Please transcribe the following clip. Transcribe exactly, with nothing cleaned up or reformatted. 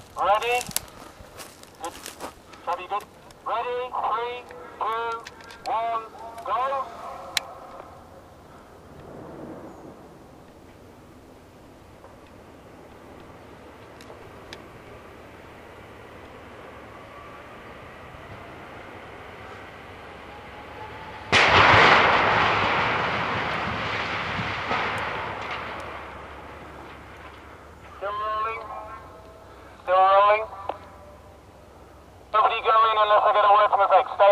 Ready? Good. Chubby, good. Ready? Three, two, one, go. Still rolling. Still rolling. Nobody go in unless I get a word from effect. Stay